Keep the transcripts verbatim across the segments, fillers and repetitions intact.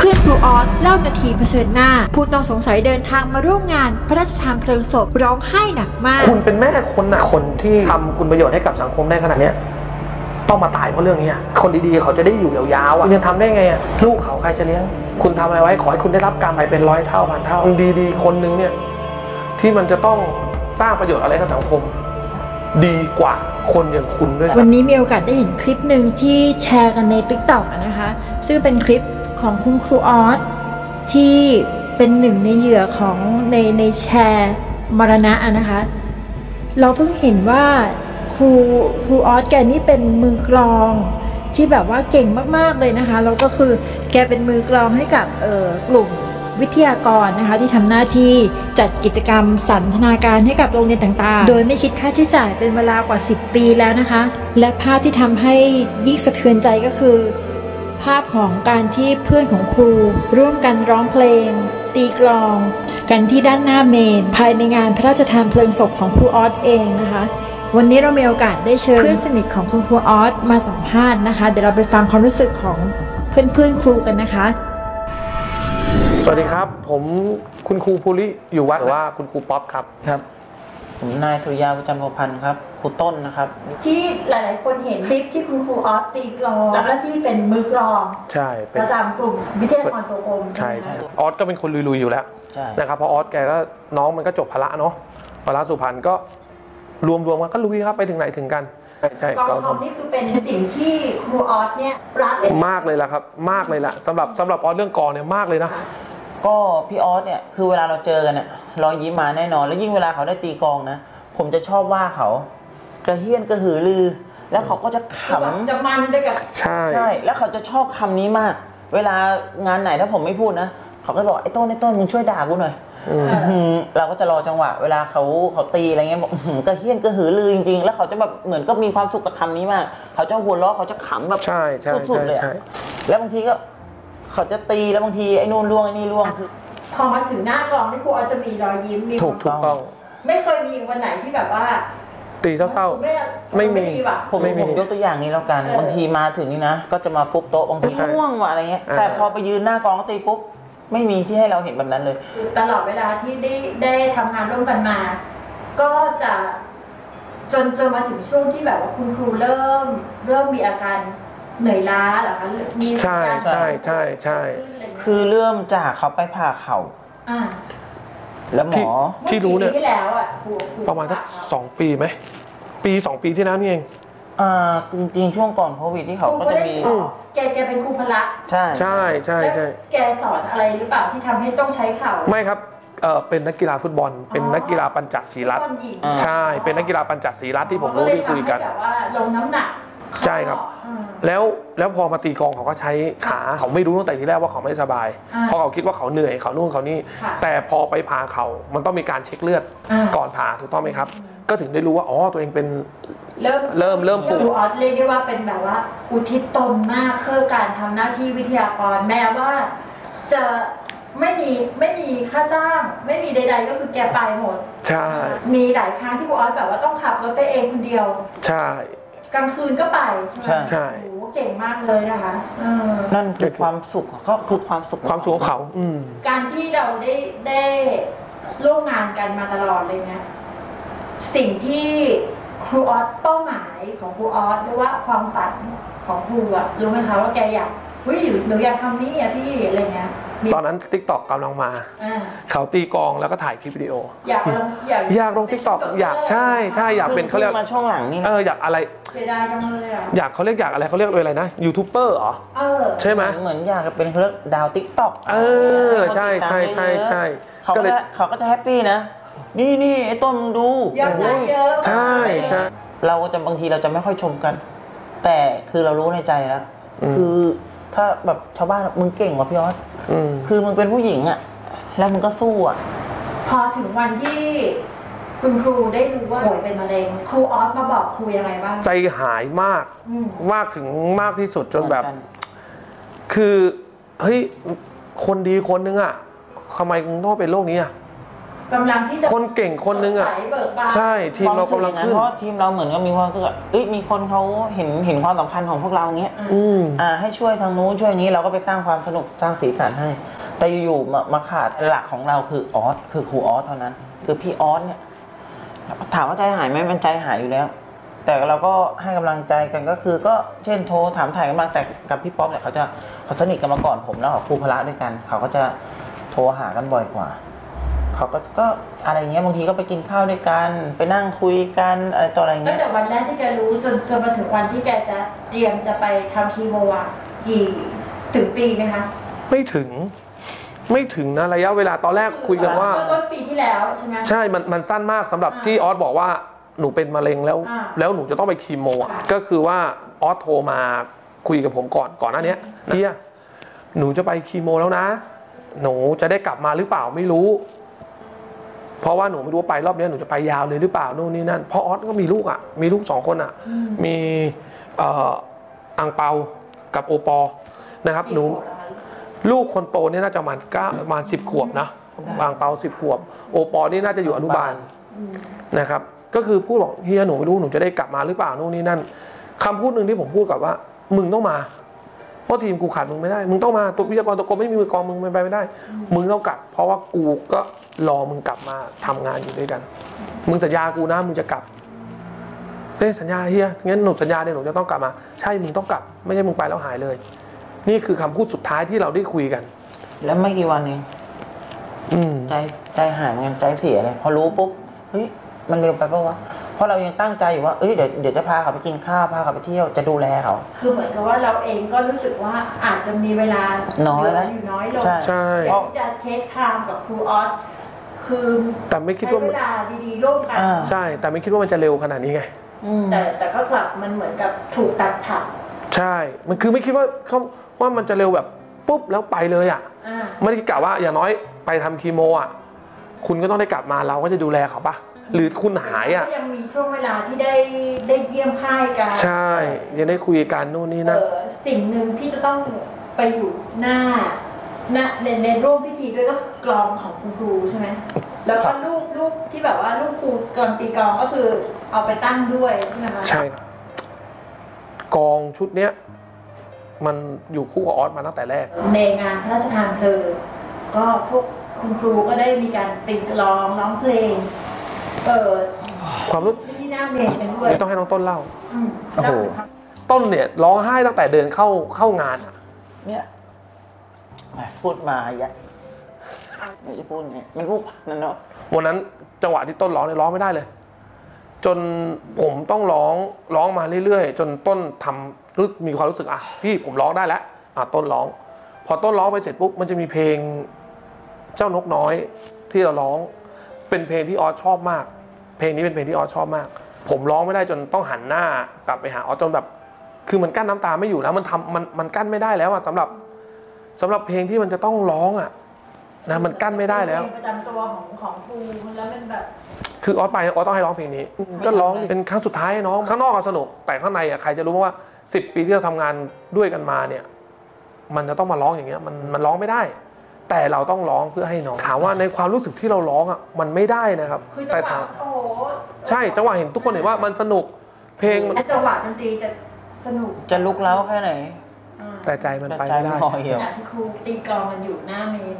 พื่อนครูออสเล่านาทีเผชิญหน้าผู้ต้องสงสัยเดินทางมาร่วมงานพระราชทานเพลิงศพร้องไห้หนักมากคุณเป็นแม่คนนะคนที่ทำคุณประโยชน์ให้กับสังคมได้ขนาดนี้ต้องมาตายเพราะเรื่องนี้คนดีๆเขาจะได้อยู่ยาวๆอ่ะคุณยังทำได้ไงอ่ะลูกเขาใครจะเลี้ยงคุณทำอะไรไว้ขอให้คุณได้รับกรรมไปเป็นร้อยเท่าพันเท่าดีๆคนนึงเนี่ยที่มันจะต้องสร้างประโยชน์อะไรกับสังคมดีกว่าคนอย่างคุณด้วยวันนี้มีโอกาสได้เห็นคลิปหนึ่งที่แชร์กันใน ติ๊กต็อก นะคะซึ่งเป็นคลิปของคุณครูออสที่เป็นหนึ่งในเหยื่อของในในแชร์มรณะนะคะเราเพิ่งเห็นว่าครูครูออสแกนี่เป็นมือกลองที่แบบว่าเก่งมากๆเลยนะคะแล้วก็คือแกเป็นมือกลองให้กับเอ่อกลุ่มวิทยากรนะคะที่ทำหน้าที่จัดกิจกรรมสันทนาการให้กับโรงเรียนต่างๆโดยไม่คิดค่าใช้จ่ายเป็นเวลากว่าสิบปีแล้วนะคะและภาพที่ทำให้ยิ่งสะเทือนใจก็คือภาพของการที่เพื่อนของครูร่วมกันร้องเพลงตีกลองกันที่ด้านหน้าเมนภายในงานพระราชทานเพลิงศพของครูออสเองนะคะวันนี้เรามีโอกาสได้เชิญเพื่อนสนิทของคุณครูออสมาสัมภาษณ์นะคะเดี๋ยวเราไปฟังความรู้สึกของเพื่อนๆครูกันนะคะสวัสดีครับผมคุณครูภูริอยู่วัดหรือว่าคุณครูป๊อปครับครับผมนายสุริยาประจันทร์บัวพันธ์ครับครูต้นนะครับที่หลายๆคนเห็นคลิปที่คุณครูออสตีกลองแล้วก็ที่เป็นมือกลองใช่ประจำกลุ่มวิทยากรตัวกลมใช่ใช่ออสก็เป็นคนลุยๆอยู่แล้วนะครับเพราะออสแกก็น้องมันก็จบพละเนาะพละสุพรรณก็รวมๆกันก็ลุยครับไปถึงไหนถึงกันใช่กองทอมนี่คือเป็นสิ่งที่ครูออสเนี่ยรักมากเลยล่ะครับมากเลยล่ะสำหรับสำหรับออสเรื่องกองเนี่ยมากเลยนะก็พี่ออสเนี่ยคือเวลาเราเจอกันเนี่ยรอยยิ้มมาแน่นอนแล้วยิ่งเวลาเขาได้ตีกลองนะผมจะชอบว่าเขากระเฮี้ยนกระหือรือแล้วเขาก็จะขำจะมันด้วยกันใช่ใช่แล้วเขาจะชอบคำนี้มากเวลางานไหนถ้าผมไม่พูดนะเขาก็บอกไอ้ต้นไอ้ต้นมึงช่วยด่ากูหน่อยเราก็จะรอจังหวะเวลาเขาเขาตีอะไรเงี้ยบอกกระเฮี้ยนกระหือรือจริงๆแล้วเขาจะแบบเหมือนก็มีความสุขกับคำนี้มากเขาจะหัวเราะเขาจะขำแบบสุดๆเลยแล้วบางทีก็เขาจะตีแล้วบางทีไอ้นู่นล่วงไอ้นี่ล่วงพอมาถึงหน้ากลองที่ครูออสจะมีรอยยิ้มมีถูกต้องไม่เคยมีวันไหนที่แบบว่าตีเศร้าๆไม่มีผมผมยกตัวอย่างนี้แล้วกันบางทีมาถึงนี่นะก็จะมาฟุบโต๊ะบางทีง่วงว่ะอะไรเงี้ยแต่พอไปยืนหน้ากลองตีปุ๊บไม่มีที่ให้เราเห็นแบบนั้นเลยตลอดเวลาที่ได้ได้ทำงานร่วมกันมาก็จะจนจนมาถึงช่วงที่แบบว่าคุณครูเริ่มเริ่มมีอาการเหนื่อยล้าเหรอคะมีใช่ใช่ใช่ใช่คือเริ่มจากเขาไปผ่าเข่าแล้วหมอที่รู้เนี่ยที่แล้วอ่ะประมาณสักสองปีไหมปีสองปีที่แล้วนี่เองอ่าจริงๆช่วงก่อนโควิดที่เขาก็จะมีแกแกเป็นครูพละใช่ใช่ใช่ใช่แกสอนอะไรหรือเปล่าที่ทำให้ต้องใช้เข่าไม่ครับเออเป็นนักกีฬาฟุตบอลเป็นนักกีฬาปัญจศีรัตน์ใช่เป็นนักกีฬาปัญจศีรัตน์ที่ผมรู้ที่คุยกันแบบว่าลงน้ำหนักใช่ครับแล้วแล้วพอมาตีกลองเขาก็ใช้ขาเขาไม่รู้ตั้งแต่ทีแรกว่าเขาไม่สบายเพราะเขาคิดว่าเขาเหนื่อยเขานู่นเขานี่แต่พอไปผ่าเขามันต้องมีการเช็คเลือดก่อนผ่าถูกต้องไหมครับก็ถึงได้รู้ว่าอ๋อตัวเองเป็นเริ่มเริ่มเริ่มครูออสเรียกได้ว่าเป็นแบบว่าอุทิศตนมากเพื่อการทำหน้าที่วิทยากรแม้ว่าจะไม่มีไม่มีค่าจ้างไม่มีใดๆก็คือแกไปหมดใช่มีหลายครั้งที่ครูออสแบบว่าต้องขับรถไปเองคนเดียวใช่กลางคืนก็ไปใช่ใช่โอ้เก่งมากเลยนะคะนั่นคือความสุขก็คือความสุขความสุขของเขาการที่เราได้ได้ร่วมงานกันมาตลอดเลยนะสิ่งที่ครูออสเป้าหมายของครูออสหรือว่าความฝันของครูอะรู้ไหมคะว่าแกอยากเฮ้ยหนูอยากทำนี่อะพี่อะไรเงี้ยตอนนั้น ติ๊กต็อก กำลังมาเขาตีกลองแล้วก็ถ่ายคลิปวิดีโออยากลงอยากอยากลง ติ๊กต็อก อยากใช่ใช่อยากเป็นเขาเรียกมาช่วงหลังนี่เอออยากอะไรเสียดายจังเลยอะอยากเขาเรียกอยากอะไรเขาเรียกอะไรนะยูทูบเบอร์เหรอเออใช่ไหมเหมือนอยากเป็นเขาเรียกดาว ติ๊กต็อกเออใช่ใช่ใช่ใช่เขาก็เขาก็จะแฮปปี้นะนี่นี่ไอ้ต้นมึงดูยอดไลค์เยอะใช่ใช่เราจะบางทีเราจะไม่ค่อยชมกันแต่คือเรารู้ในใจแล้วคือถ้าแบบชาวบ้านมึงเก่งกว่าพี่ออสคือมึงเป็นผู้หญิงอ่ะแล้วมึงก็สู้อ่ะพอถึงวันที่คุณครูได้รู้ว่าป่วยเป็นมะเร็งครูออสมาบอกครูยังไงบ้างใจหายมากมากถึงมากที่สุดจนแบบคือเฮ้ยคนดีคนนึงอ่ะทำไมมึงต้องเป็นโรคนี้อ่ะกำลังที่จะคนเก่งคนนึงอ่ะใช่ทีมเรากำลังขึ้นเพราะทีมเราเหมือนกับมีความรู้สึกเอ้ยมีคนเขาเห็นเห็นความสำคัญของพวกเราเงี้ยอ่าให้ช่วยทางนู้นช่วยนี้เราก็ไปสร้างความสนุกสร้างสีสันให้แต่อยู่ๆมามาขาดหลักของเราคือออสคือครูออสเท่านั้นคือพี่ออสเนี่ยถามว่าใจหายไหมมันใจหายอยู่แล้วแต่เราก็ให้กำลังใจกันก็คือก็เช่นโทรถามถ่ายกำลังแต่กับพี่ป๊อปเนี่ยเขาจะเขาสนิทกันมาก่อนผมแล้วครูพละด้วยกันเขาก็จะโทรหากันบ่อยกว่าเขาก็ก็อะไรเงี้ยบางทีก็ไปกินข้าวด้วยกันไปนั่งคุยกันอะไรต่ออะไรเงี้ยตั้งแต่วันแรกที่แกรู้จนจนมาถึงวันที่แกจะเตรียมจะไปทำคีโมอ่ะกี่ถึงปีไหมคะไม่ถึงไม่ถึงนะระยะเวลาตอนแรกคุยกันว่าต้นปีที่แล้วใช่ไหมใช่มันมันสั้นมากสำหรับที่ออสบอกว่าหนูเป็นมะเร็งแล้วแล้วหนูจะต้องไปคีโมอ่ะก็คือว่าออสโทรมาคุยกับผมก่อนก่อนหน้านี้เฮียหนูจะไปคีโมแล้วนะหนูจะได้กลับมาหรือเปล่าไม่รู้เพราะว่าหนูไม่รู้ว่าไปรอบนี้หนูจะไปยาวเลยหรือเปล่าโน่นนี่นั่นเพราะออสก็มีลูกอ่ะมีลูกสองคนอ่ะมีอังเปากับโอปอนะครับหนูลูกคนโตนี่น่าจะประมาณเก้าประมาณสิบขวบนะอังเปาสิบขวบโอปอนี่น่าจะอยู่อนุบาลนะครับก็คือพูดบอกเฮียหนูไม่รู้หนูจะได้กลับมาหรือเปล่าโน่นนี่นั่นคำพูดหนึ่งที่ผมพูดกับว่ามึงต้องมาเพราะทีมกูขาดมึงไม่ได้มึงต้องมาตัววิทยากรตัวกรมไม่มีมือกองมึงไปไม่ได้มึงต้องกลับเพราะว่ากูก็รอมึงกลับมาทำงานอยู่ด้วยกันมึงสัญญากูนะมึงจะกลับเฮ้ยสัญญาเฮียงั้นหนูสัญญาเนี่ยหนูจะต้องกลับมาใช่มึงต้องกลับไม่ใช่มึงไปแล้วหายเลยนี่คือคำพูดสุดท้ายที่เราได้คุยกันแล้วไม่กี่วันเองใจใจหายเงินใจเสียเลยพอรู้ปุ๊บเฮ้ยมันเร็วไปปะวะเพราะเรายังตั้งใจอยู่ว่าเอ้ยเดี๋ยวเดี๋ยวจะพาเขาไปกินข้าวพาเขาไปเที่ยวจะดูแลเขาคือเหมือนกับว่าเราเองก็รู้สึกว่าอาจจะมีเวลาน้อยแล้วอยู่น้อยลงใช่อยากที่จะเทคไทม์กับครูออสคือแต่ไม่คิดว่าเวลาดีๆร่วมกันใช่แต่ไม่คิดว่ามันจะเร็วขนาดนี้ไงแต่แต่ก็กลับมันเหมือนกับถูกตัดฉับใช่มันคือไม่คิดว่าเขาว่ามันจะเร็วแบบปุ๊บแล้วไปเลยอ่ะไม่ได้กะว่าอย่างน้อยไปทำคีโมอ่ะคุณก็ต้องได้กลับมาเราก็จะดูแลเขาปะหรือคุณหายอ่ะก็ยังมีช่วงเวลาที่ได้ได้เยี่ยมค่ายกันใช่ยังได้คุยกันนู่นนี่นั่นสิ่งหนึ่งที่จะต้องไปอยู่หน้าหน้าในในร่วมพิธีด้วยก็กลองของคุณครูใช่ไหมแล้วก็ลูกลูกที่แบบว่าลูกครูก่อนตีกลองก็คือเอาไปตั้งด้วยใช่ไหมคะใช่กองชุดเนี้ยมันอยู่คู่กับออสมาตั้งแต่แรกในงานพระราชทานเพลิงก็พวกคุณครูก็ได้มีการตีกลองร้องเพลงเปิดความรู้ที่หน้าเมนเป็นด้วยต้องให้น้องต้นเล่าโอ้โหต้นเนี่ยร้องไห้ตั้งแต่เดินเข้าเข้างานอ่ะเนี่ยพูดมาอย่าไม่จะพูดไงมันพูดนั่นเนาะวันนั้นจังหวะที่ต้นร้องเนี่ยร้องไม่ได้เลยจนผมต้องร้องร้องมาเรื่อยๆจนต้นทำรู้มีความรู้สึกอ่ะพี่ผมร้องได้แล้วอ่ะต้นร้องพอต้นร้องไปเสร็จปุ๊บมันจะมีเพลงเจ้านกน้อยที่เราร้องเป็นเพลงที่ออสชอบมากเพลงนี้เป็นเพลงที่ออสชอบมากผมร้องไม่ได้จนต้องหันหน้ากลับไปหาออสจนแบบคือมันกั้นน้ำตาไม่อยู่แล้วมันทำมันมันกั้นไม่ได้แล้วอ่ะสำหรับสำหรับเพลงที่มันจะต้องร้องอ่ะนะมันกั้นไม่ได้แล้วประจำตัวของของครูแล้วเป็นแบบคือออสไปออสต้องให้ร้องเพลงนี้ก็ร้องเป็นครั้งสุดท้ายน้องข้างนอกก็สนุกแต่ข้างในอ่ะใครจะรู้ว่าสิบปีที่เราทำงานด้วยกันมาเนี่ยมันจะต้องมาร้องอย่างเงี้ยมันมันร้องไม่ได้แต่เราต้องร้องเพื่อให้น้องถามว่าในความรู้สึกที่เราร้องอ่ะมันไม่ได้นะครับแต่ถามใช่จังหวะเห็นทุกคนเห็นว่ามันสนุกเพลงจังหวะดนตรีจะสนุกจะลุกเล้าแค่ไหนแต่ใจมันไปไม่ได้ขณะที่ครูตีกลองมันอยู่หน้าเมน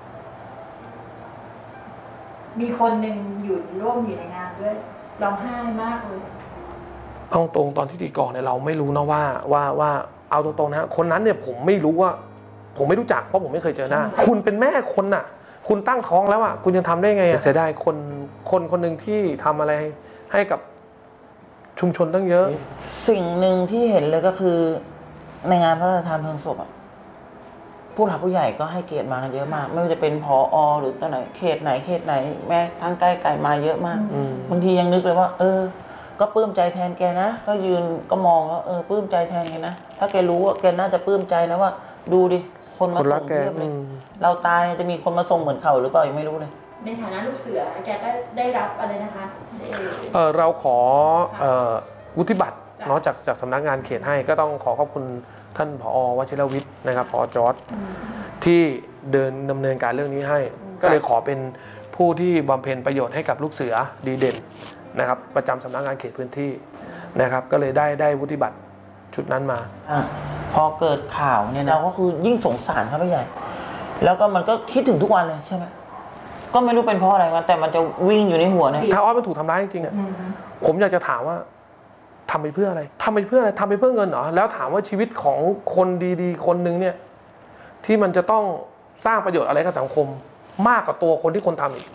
มีคนหนึ่งอยู่ร่วมอยู่ในงานด้วยร้องไห้มากเลยเอาตรงตอนที่ตีกลองเนี่ยเราไม่รู้นะว่าว่าว่าเอาตรงๆนะคนนั้นเนี่ยผมไม่รู้ว่าผมไม่รู้จักเพราะผมไม่เคยเจอหน้าคุณเป็นแม่คนน่ะคุณตั้งท้องแล้วอ่ะคุณยังทำได้ไงเสียดายคนคนคนหนึ่งที่ทำอะไรให้กับชุมชนตั้งเยอะสิ่งหนึ่งที่เห็นเลยก็คือในงานพระราชทานเพลิงศพอ่ะผู้หลักผู้ใหญ่ก็ให้เกียรติมากันเยอะมากไม่ว่าจะเป็นผอ.หรือตอนไหนเขตไหนเขตไหนแม้ทั้งใกล้ไกลมาเยอะมากบางทียังนึกเลยว่าเออก็ปลื้มใจแทนแกนะก็ยืนก็มองแล้วเออปลื้มใจแทนแกนะถ้าแกรู้ว่าแกน่าจะปลื้มใจนะว่าดูดิคนมาส่งเพียบเลยเราตายจะมีคนมาส่งเหมือนเขาหรือเปล่ายังไม่รู้เลยในฐานะลูกเสือแกก็ได้รับอะไรนะคะเออเราขอเอ่อวุฒิบัตรเนาะจากจากสำนักงานเขตให้ก็ต้องขอขอบคุณท่านผอ.วชิรวิทย์นะครับผอ.จอร์จที่เดินดำเนินการเรื่องนี้ให้ก็เลยขอเป็นผู้ที่บำเพ็ญประโยชน์ให้กับลูกเสือดีเด่นนะครับประจำสำนักงานเขตพื้นที่นะครับก็เลยได้ได้วุฒิบัตรชุดนั้นมาอพอเกิดข่าวเนี่ยเราก็คือยิ่งสงสารเขาไปใหญ่แล้วก็มันก็คิดถึงทุกวันเลยใช่ไหมก็ไม่รู้เป็นเพราะอะไรกันแต่มันจะวิ่งอยู่ในหัวเนี่ยถ้าออสมันถูกทำร้ายจริงๆอ่ะผมอยากจะถามว่าทำไปเพื่ออะไรทำไปเพื่ออะไรทำไปเพื่อเงินเหรอแล้วถามว่าชีวิตของคนดีๆคนนึงเนี่ยที่มันจะต้องสร้างประโยชน์อะไรกับสังคมมากกว่าตัวคนที่คนทำอีก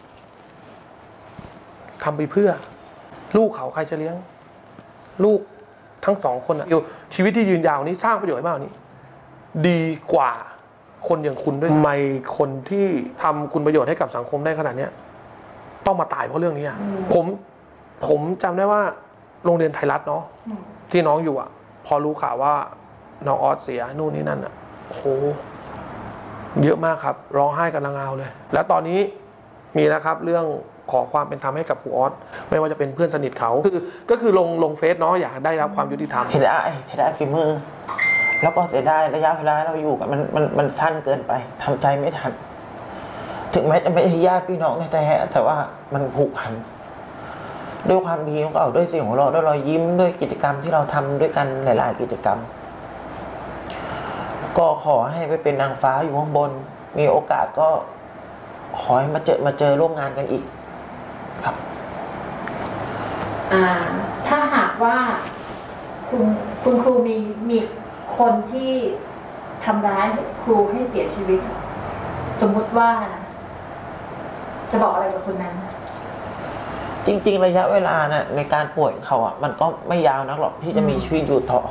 ทำไปเพื่อลูกเขาใครจะเลี้ยงลูกทั้งสองคนอ่ะอยู่ชีวิตที่ยืนยาวนี้สร้างประโยชน์มากนี้ดีกว่าคนอย่างคุณด้วยทำไมคนที่ทำคุณประโยชน์ให้กับสังคมได้ขนาดนี้ต้องมาตายเพราะเรื่องนี้อ่ะผมผมจำได้ว่าโรงเรียนไทยรัฐเนาะที่น้องอยู่อ่ะพอรู้ข่าวว่าน้องออสเสียนู่นนี่นั่นอ่ะโอ้โหเยอะมากครับร้องไห้กันระงาวเลยแล้วตอนนี้มีนะครับเรื่องขอความเป็นธรรมให้กับครูออสไม่ว่าจะเป็นเพื่อนสนิทเขาคือก็คือลงลงเฟซเนาะอยากได้รับความยุติธรรมเสียดายเสียดายฝีมือแล้วก็เสียดายระยะเวลาเราอยู่กันมันมันมันสั้นเกินไปทำใจไม่ทันถึงแม้จะไม่ใช่ญาติพี่น้องแต่แต่ว่ามันผูกพันด้วยความดีของเราด้วยเสียงของเราด้วยรอยยิ้มด้วยกิจกรรมที่เราทำด้วยกันหลายๆกิจกรรมก็ขอให้ไปเป็นนางฟ้าอยู่ข้างบนมีโอกาสก็ขอให้มาเจอมาเจอร่วมงานกันอีกครับอ่าถ้าหากว่าคุณคุณครูมีมีคนที่ทำร้ายครูให้เสียชีวิตสมมุติว่านะจะบอกอะไรกับคนนั้นจริงๆระยะเวลานะในการป่วยของเขาอ่ะมันก็ไม่ยาวนักหรอกที่จะมีชีวิตอยู่ต่อ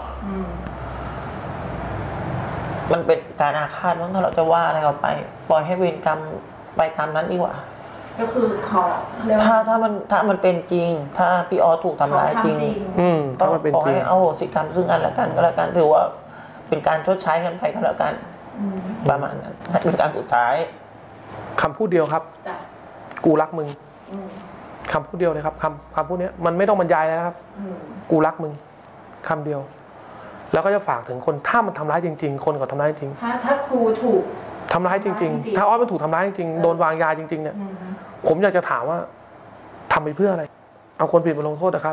มันเป็นการอาฆาตมั้งถ้าเราจะว่าอะไรเราไปปล่อยให้เวรกรรมไปตามนั้นดีกว่าก็คือขอถ้าถ้ามันถ้ามันเป็นจริงถ้าพี่ออถูกทำร้ายจริงก็ขอให้เอาโหสิกรรมซึ่งกันและกันก็แล้วกันถือว่าเป็นการชดใช้กันไปก็แล้วกันประมาณนั้นเป็นการสุดท้ายคำพูดเดียวครับกูรักมึงคำพูดเดียวเลยครับคำคำพูดนี้มันไม่ต้องบรรยายแล้วครับกูรักมึงคำเดียวแล้วก็จะฝากถึงคนถ้ามันทำร้ายจริงๆคนก็ทำร้ายจริงถ้าถ้าครูถูกทำร้ายจริงๆถ้าออสมันถูกทำร้ายจริงๆโดนวางยาจริงๆเนี่ยผมอยากจะถามว่าทำไปเพื่ออะไรเอาคนผิดมาลงโทษนะครับ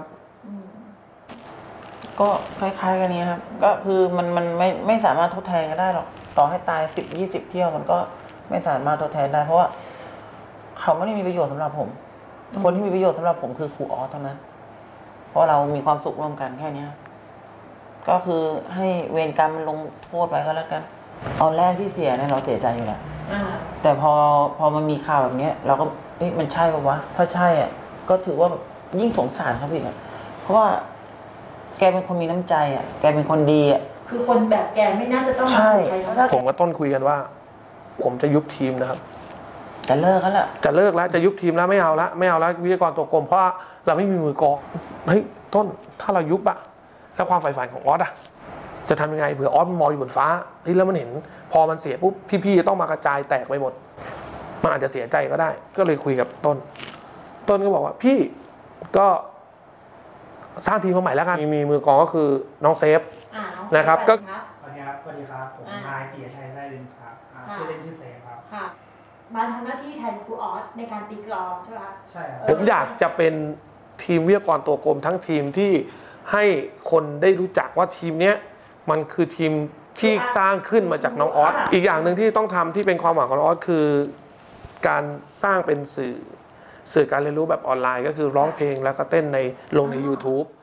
ก็คล้ายๆกันนี้ครับก็คือมันมันไม่ไม่สามารถทดแทนกันได้หรอกต่อให้ตายสิบยี่สิบเที่ยวมันก็ไม่สามารถทดแทนได้เพราะว่าเขาไม่ได้มีประโยชน์สำหรับผมคนที่มีประโยชน์สำหรับผมคือครูออสเท่านั้นเพราะเรามีความสุขร่วมกันแค่นี้ก็คือให้เวรกรรมมันลงโทษไปก็แล้วกันตอนแรกที่เสียเนี่ยเราเสียใจอยู่แหละแต่พอพอมันมีข่าวแบบนี้เราก็เอ๊ะมันใช่ป่าววะถ้าใช่อ่ะก็ถือว่ายิ่งสงสารเขาอีกอ่ะเพราะว่าแกเป็นคนมีน้ำใจอ่ะแกเป็นคนดีอ่ะคือคนแบบแกไม่น่าจะต้องใช่ผมกับต้นคุยกันว่าผมจะยุบทีมนะครับจะเลิกแล้วแหละจะเลิกแล้วจะยุบทีมแล้วไม่เอาละไม่เอาแล้ววิทยากรตัวกลมเพราะเราไม่มีมือกองเฮ้ยต้นถ้าเรายุบอะแล้วความใฝ่ฝันของออสอะจะทำยังไงเผื่อออสมันมองอยู่บนฟ้าเฮ้ยแล้วมันเห็นพอมันเสียปุ๊บพี่ๆจะต้องมากระจายแตกไปหมดมันอาจจะเสียใจก็ได้ก็เลยคุยกับต้นต้นก็บอกว่าพี่ก็สร้างทีมมาใหม่แล้วกันมีมือกองก็คือน้องเซฟนะครับก็สวัสดีครับสวัสดีครับผมนายปิยชัยไส้ลินครับชื่อเล่นชื่อเซฟครับมาทำหน้าที่แทนครูออสในการตีกลองใช่ไหมใช่ครับผมอยากจะเป็นทีมวิทยากรตัวกลมทั้งทีมที่ให้คนได้รู้จักว่าทีมเนี้ยมันคือทีมที่สร้างขึ้นมาจากน้องออสอีกอย่างหนึ่งที่ต้องทำที่เป็นความหวังของน้องออสคือการสร้างเป็นสื่อสื่อการเรียนรู้แบบออนไลน์ก็คือร้องเพลงแล้วก็เต้นในลงใน ยูทูบ